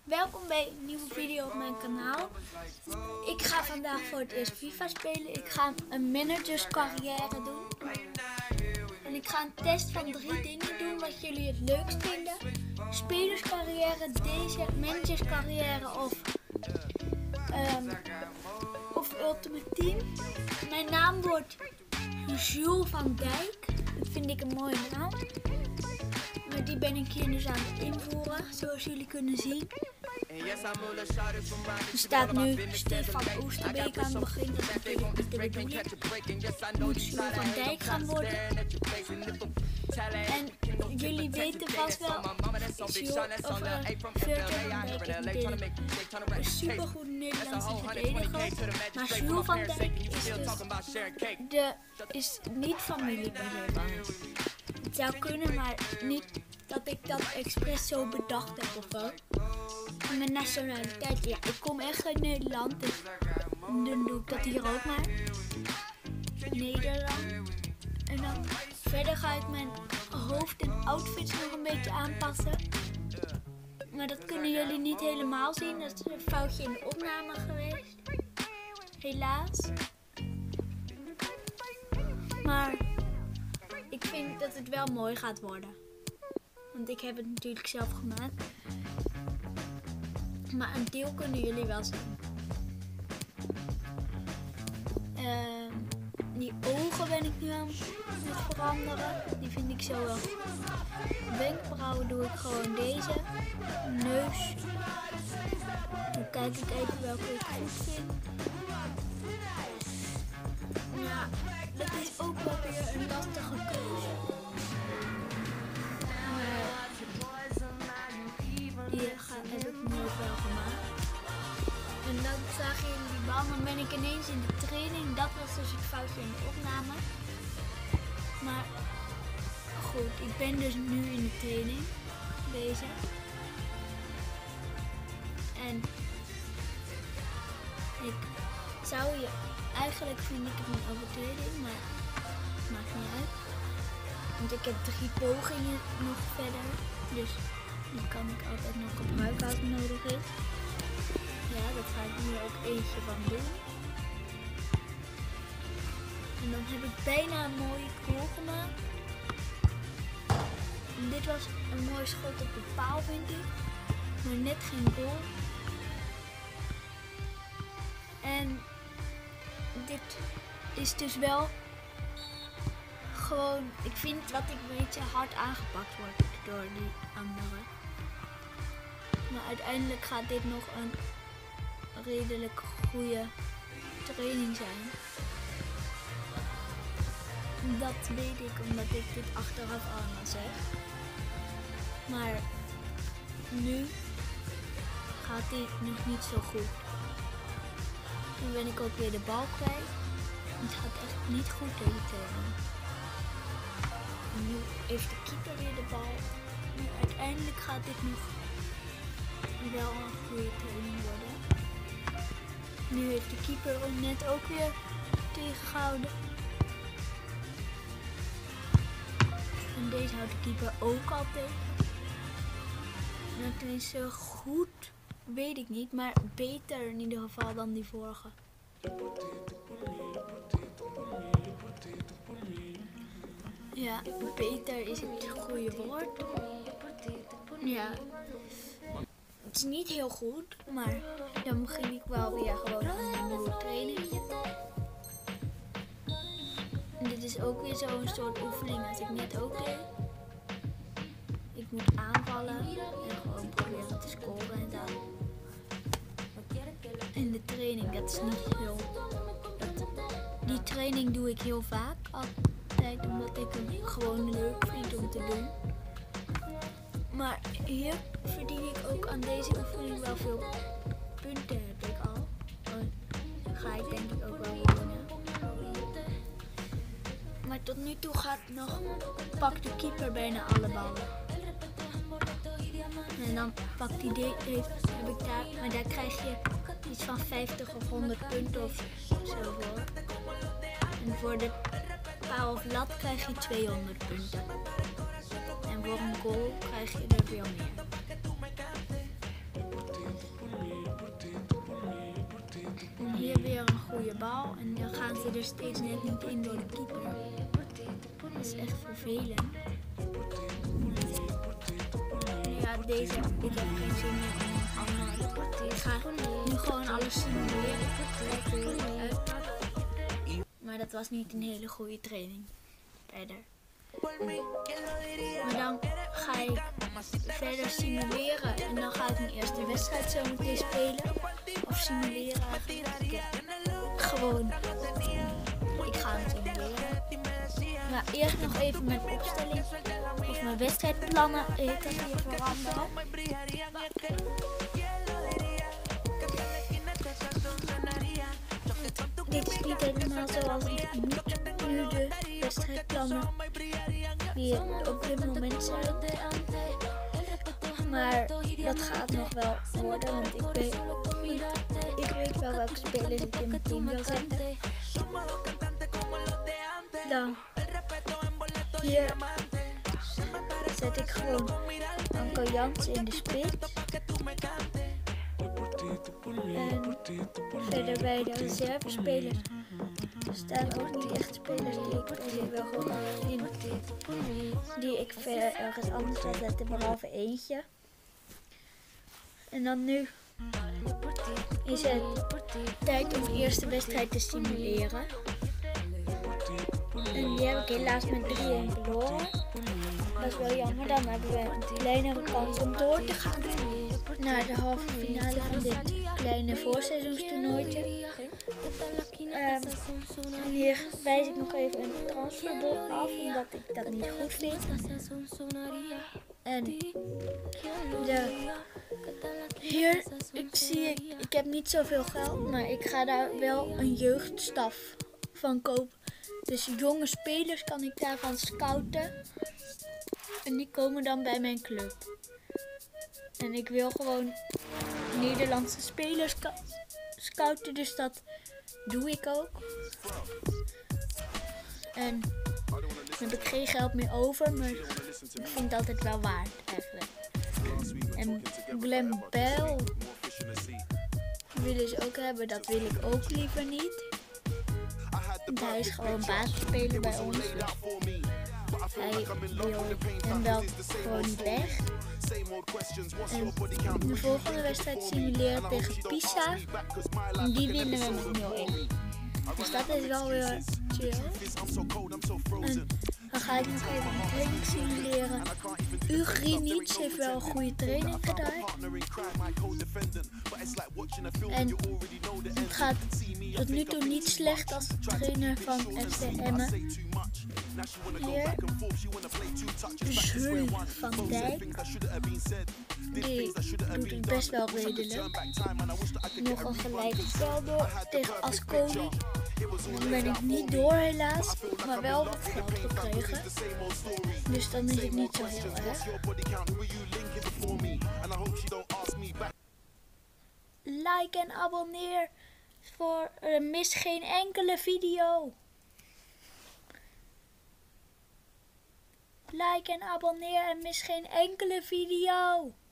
Welkom bij een nieuwe video op mijn kanaal. Ik ga vandaag voor het eerst FIFA spelen. Ik ga een managerscarrière doen. En ik ga een test van 3 dingen doen wat jullie het leukst vinden. Spelerscarrière, deze managerscarrière of Ultimate Team. Mijn naam wordt Jules van Dijk. Dat vind ik een mooie naam. Maar die ben ik hier dus aan het invoeren, zoals jullie kunnen zien. Er staat nu Stefan Oosterbeek aan het begin, dat is natuurlijk niet de bedoeling. Het moet Jules van Dijk gaan worden. En jullie weten vast wel, Jules van Dijk is een supergoed Nederlandse verdediger. Maar Jules van Dijk is niet familiebedrijf. Het zou kunnen, maar niet dat ik dat expres zo bedacht heb of zo. Mijn nationaliteit, ja, ik kom echt uit Nederland, dus dan doe ik dat hier ook maar. Nederland. En dan verder ga ik mijn hoofd en outfits nog een beetje aanpassen. Maar dat kunnen jullie niet helemaal zien, dat is een foutje in de opname geweest. Helaas. Maar ik vind dat het wel mooi gaat worden. Want ik heb het natuurlijk zelf gemaakt. Maar een deel kunnen jullie wel zien. Die ogen ben ik nu aan het veranderen. Die vind ik zo wel goed. Wenkbrauwen doe ik gewoon deze. Neus. Dan kijk ik even welke ik goed vind. Ja, dat is ook wel weer een lastige keuze. Die heb ik nu ook wel gemaakt. En dan zagen jullie die bal, dan ben ik ineens in de training. Dat was dus het foutje in de opname. Maar goed, ik ben dus nu in de training. Deze. En eigenlijk vind ik het een overtreding, maar het maakt niet uit. Want ik heb 3 pogingen nog verder. Dus die kan ik altijd nog gebruiken als het nodig is. Ja, dat ga ik nu ook eentje van doen. En dan heb ik bijna een mooie goal gemaakt. En dit was een mooi schot op de paal, vind ik. Maar net geen goal. En dit is dus wel gewoon, ik vind dat ik een beetje hard aangepakt word door die andere. Maar uiteindelijk gaat dit nog een redelijk goede training zijn. Dat weet ik omdat ik dit achteraf allemaal zeg. Maar nu gaat dit nog niet zo goed. Nu ben ik ook weer de bal kwijt. Het gaat echt niet goed deze training. En nu heeft de keeper weer de bal. En uiteindelijk gaat dit nog wel een goede training worden. Nu heeft de keeper net ook weer tegengehouden. En deze houdt de keeper ook al tegen. En tenminste goed, weet ik niet, maar beter in ieder geval dan die vorige. Ja, beter is het goede woord. Ja, het is niet heel goed, maar dan begin ik wel weer gewoon aan een nieuwe training. En dit is ook weer zo'n soort oefening als ik net ook deed. Ik moet aanvallen en gewoon proberen te scoren en dan. En de training, dat is niet heel. Die training doe ik heel vaak altijd, omdat ik hem gewoon leuk vind om te doen. Maar hier verdien ik ook aan deze oefening wel veel punten, heb ik al. Dan ga ik denk ik ook wel winnen. Maar tot nu toe pakt de keeper bijna alle ballen. En dan pakt hij heb ik daar, maar daar krijg je iets van 50 of 100 punten of zo voor. En voor de paal of lat krijg je 200 punten. En voor een goal krijg je er veel meer. goede bal en dan gaan ze er steeds net niet in door de keeper. Dat is echt vervelend. Ja, ik heb geen zin meer in allemaal. Ik ga nu gewoon alles simuleren. Kijken hoe het uitpakt. Maar dat was niet een hele goede training. Verder. Maar dan ga ik verder simuleren en dan ga ik mijn eerste wedstrijd zo meteen spelen. Of simuleren eigenlijk. Gewoon. Ik ga hem simuleren. Maar eerst nog even mijn opstelling of mijn wedstrijdplannen. Ik kan hier veranderen. Dit is niet helemaal zoals ik moet nu de wedstrijdplannen die op dit moment zijn. Maar dat gaat nog wel worden, want ik weet wel welke spelers ik in mijn team wil zetten. Dan hier zet ik gewoon Anko Jansen in de spits. En verder bij de reservespelers staan ook niet echt spelers die ik per se wil gewoon in, die ik verder ergens anders wil zetten, behalve eentje. En dan nu is het tijd om de eerste wedstrijd te simuleren. En die heb ik helaas met 3-1 verloren. Dat is wel jammer, dan hebben we een kleinere kans om door te gaan naar de halve finale van dit kleine voorseizoenstoernooitje. Hier wijs ik nog even een transferblok af, omdat ik dat niet goed vind. En hier, ik heb niet zoveel geld, maar ik ga daar wel een jeugdstaf van kopen. Dus jonge spelers kan ik daarvan scouten. En die komen dan bij mijn club. En ik wil gewoon Nederlandse spelers scouten, dus dat doe ik ook. En dan heb ik geen geld meer over, maar ik vind het altijd wel waard eigenlijk. En Glenn Bell willen ze ook hebben, dat wil ik ook liever niet. Hij is gewoon basisspeler bij ons. Hij wil hem wel gewoon niet weg. En de volgende wedstrijd simuleren tegen Pisa. En die winnen we met 0-1. Dus dat is wel weer chill. En dan ga ik nog even een training simuleren. Ugrinic heeft wel een goede training gedaan. En het gaat tot nu toe niet slecht als trainer van FC Emmen. Hier, Jules van Dijk, die doet het best wel redelijk. Nog een gelijkspel door tegen Ascoli. Dan ben ik niet door helaas, maar wel wat geld gekregen. Dus dan is het niet zo heel erg. Like en abonneer voor mis geen enkele video. Like en abonneer en mis geen enkele video.